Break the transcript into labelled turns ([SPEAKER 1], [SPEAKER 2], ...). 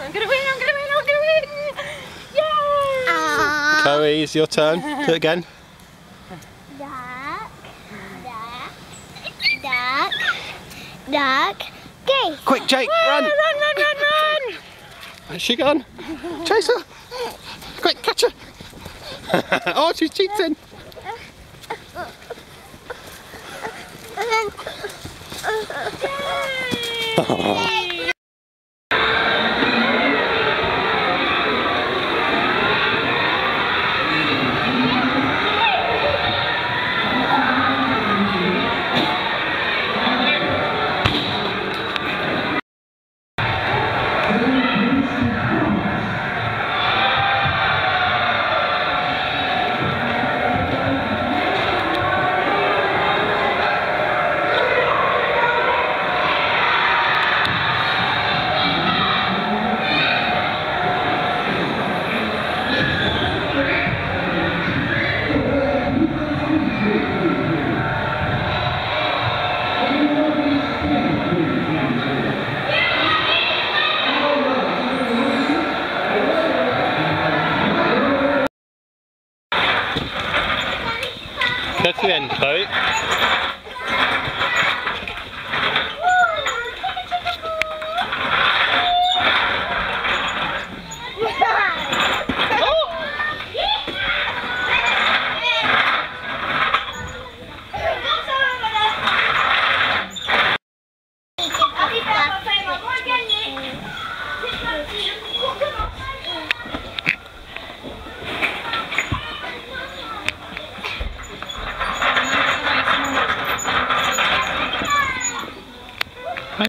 [SPEAKER 1] I'm gonna win, I'm gonna win, I'm gonna win! Yay!
[SPEAKER 2] Chloe, it's your turn. Do it again.
[SPEAKER 3] Duck, duck, duck, geese.
[SPEAKER 2] Quick, Jake, run!
[SPEAKER 1] Run!
[SPEAKER 2] Where's she gone? Chase her! Quick, catch her! Oh, she's cheating!
[SPEAKER 1] Yay!
[SPEAKER 2] Go to the end, Chloe.